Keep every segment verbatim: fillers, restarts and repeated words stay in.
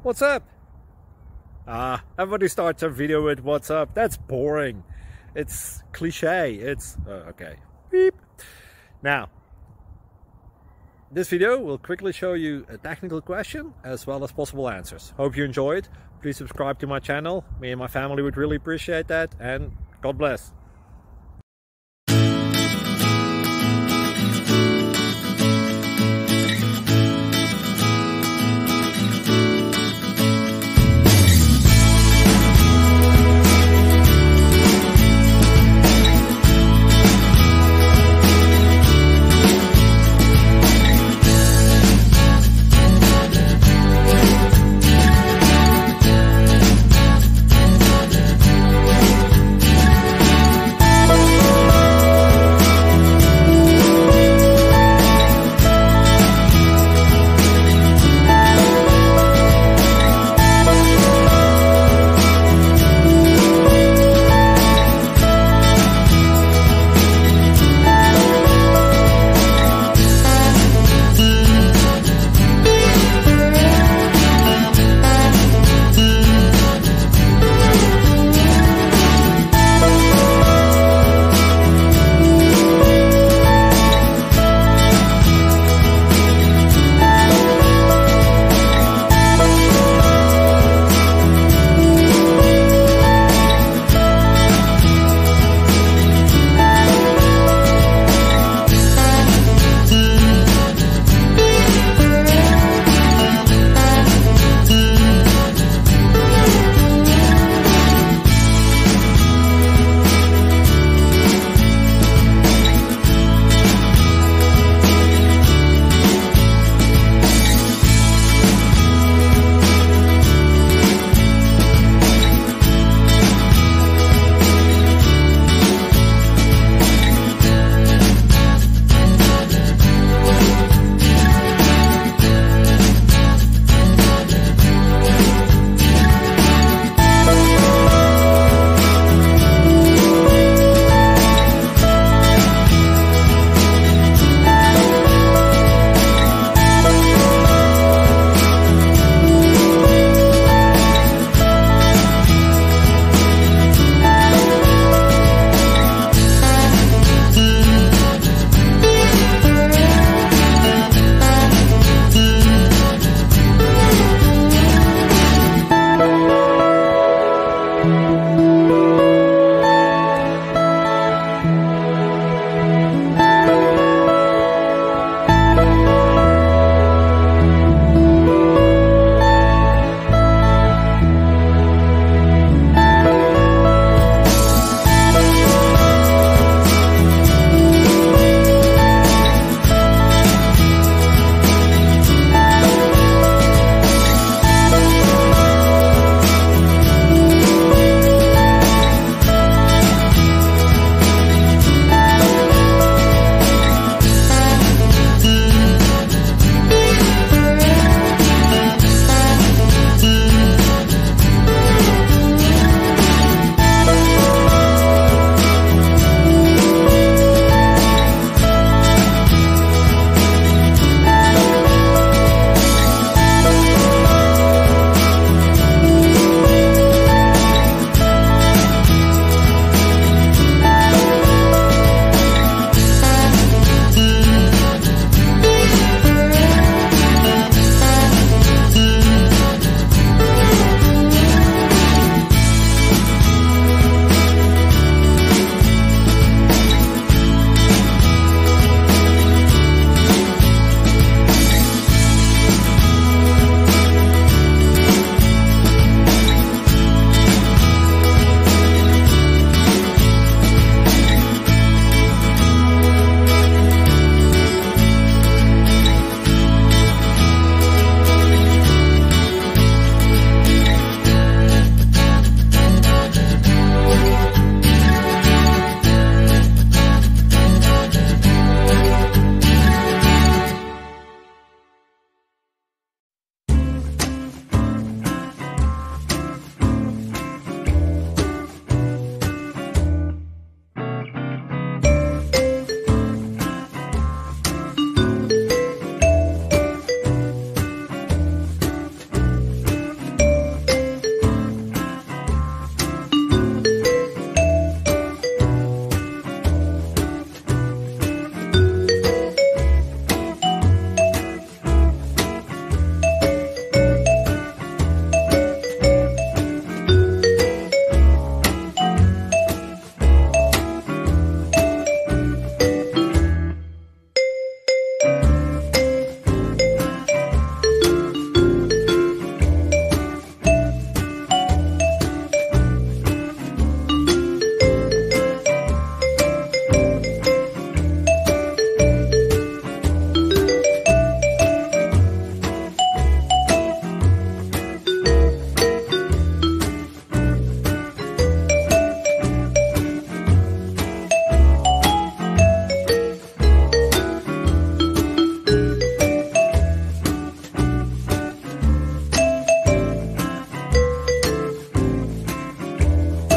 What's up? Ah, everybody starts a video with what's up. That's boring. It's cliche. It's uh, okay. Beep. Now, this video will quickly show you a technical question as well as possible answers. Hope you enjoyed. Please subscribe to my channel. Me and my family would really appreciate that, and God bless.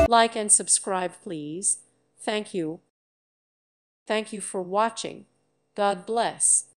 Like and subscribe, please. Thank you. Thank you for watching. God bless.